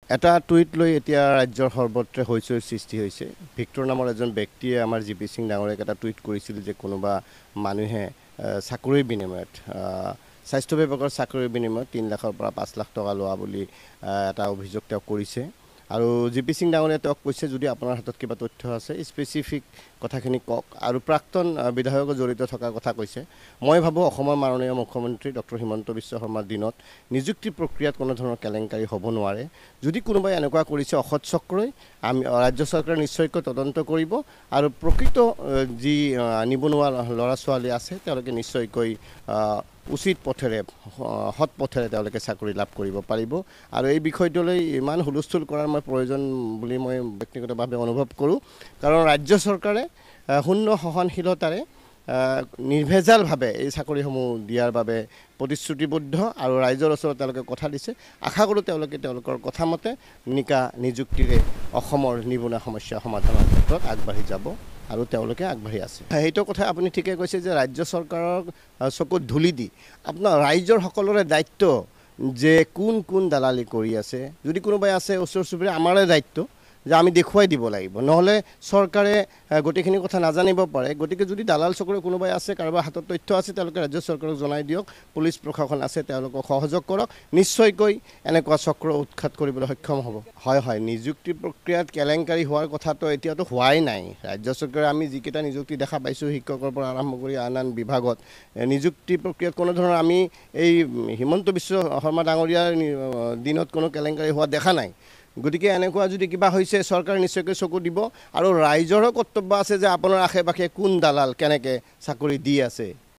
এটা টুইট লৈ এতিয়া ৰাজ্যৰ সৰ্বত্ৰে হৈচৈৰ সৃষ্টি হৈছে। ভিক্টৰ নামৰ এজন ব্যক্তিয়ে আমাৰ জি পি সিং ডাঙৰীয়াক এটা টুইট কৰিছিল যে কোনোবা মানুহে চাকৰিৰ বিনিময়ত স্বাস্থ্য বিভাগৰ চাকৰিৰ বিনিময়ত 3 লাখৰ পৰা 5 লাখ টকা লোৱা বুলি এটা অভিযোগ তেওঁ কৰিছে। আৰু জি পি সিং ডাঙৰীয়াই তেওঁক কৈছে যদি আপোনাৰ হাতত কিবা তথ্য আছে স্পেচিফিক কথাখিনি কওক, আৰু প্ৰাক্তন বিধায়ক জড়িত থকাৰ কথা কৈছে। মই ভাবোঁ অসমৰ মাননীয় মুখ্যমন্ত্ৰী ডক্টৰ হিমন্ত বিশ্ব শৰ্মাৰ দিনত নিযুক্তি প্ৰক্ৰিয়াত কোনো ধৰণৰ কেলেংকাৰী হ'ব নোৱাৰে। যদি কোনোবাই এনেকুৱা কৰিছে অসৎ চক্ৰই, আমি ৰাজ্য চৰকাৰে নিশ্চয়কৈ তদন্ত কৰিব আৰু প্ৰকৃত যি নিবনুৱা ল'ৰা ছোৱালী আছে তেওঁলোকে নিশ্চয়কৈ উচিত পথেৰে সৎ পথেৰে তেওঁলোকে চাকৰি লাভ কৰিব পাৰিব। আৰু এই বিষয়টোলৈ ইমান হুলস্থুল কৰাৰ মই প্ৰয়োজন বুলি মই ব্যক্তিগতভাৱে অনুভৱ কৰোঁ, কাৰণ ৰাজ্য চৰকাৰে শূন্য সহনশীলতাৰে নিৰ্ভেজালভাৱে এই চাকৰিসমূহ দিয়াৰ বাবে প্ৰতিশ্ৰুতিবদ্ধ আৰু ৰাইজৰ ওচৰত তেওঁলোকে কথা দিছে। আশা কৰোঁ তেওঁলোকে তেওঁলোকৰ কথামতে নিযুক্তিৰে অসমৰ নিবনুৱা সমস্যা সমাধানৰ ক্ষেত্ৰত আগবাঢ়ি যাব আৰু তেওঁলোকে আগবাঢ়ি আছে। সেইটো কথা আপুনি ঠিকে কৈছে যে ৰাজ্য চৰকাৰৰ চকুত ধূলি দি আপোনাৰ ৰাইজৰ সকলোৰে দায়িত্ব যে কোন কোন দালালি কৰি আছে। যদি কোনোবাই আছে ওচৰ চুবুৰীয়া, আমাৰে দায়িত্ব যে আমি দেখুৱাই দিব লাগিব, নহ'লে চৰকাৰে গোটেইখিনি কথা নাজানিব পাৰে। গতিকে যদি দালাল চক্ৰৰ কোনোবাই আছে, কাৰোবাৰ হাতত তথ্য আছে, তেওঁলোকে ৰাজ্য চৰকাৰক জনাই দিয়ক। পুলিচ প্ৰশাসন আছে, তেওঁলোকক সহযোগ কৰক, নিশ্চয়কৈ এনেকুৱা চক্ৰ উৎখাত কৰিবলৈ সক্ষম হ'ব। হয়, নিযুক্তি প্ৰক্ৰিয়াত কেলেংকাৰী হোৱাৰ কথাটো এতিয়াতো হোৱাই নাই। ৰাজ্য চৰকাৰে আমি যিকেইটা নিযুক্তি দেখা পাইছোঁ শিক্ষকৰ পৰা আৰম্ভ কৰি আন আন বিভাগত নিযুক্তি প্ৰক্ৰিয়াত কোনো ধৰণৰ আমি এই হিমন্ত বিশ্ব শৰ্মা ডাঙৰীয়াৰ দিনত কোনো কেলেংকাৰী হোৱা দেখা নাই। গতিকে এনেকুৱা যদি কিবা হৈছে চৰকাৰে নিশ্চয়কৈ চকু দিব আৰু ৰাইজৰো কৰ্তব্য আছে যে আপোনাৰ আশে পাশে কোন দালাল কেনেকৈ চাকৰি দি আছে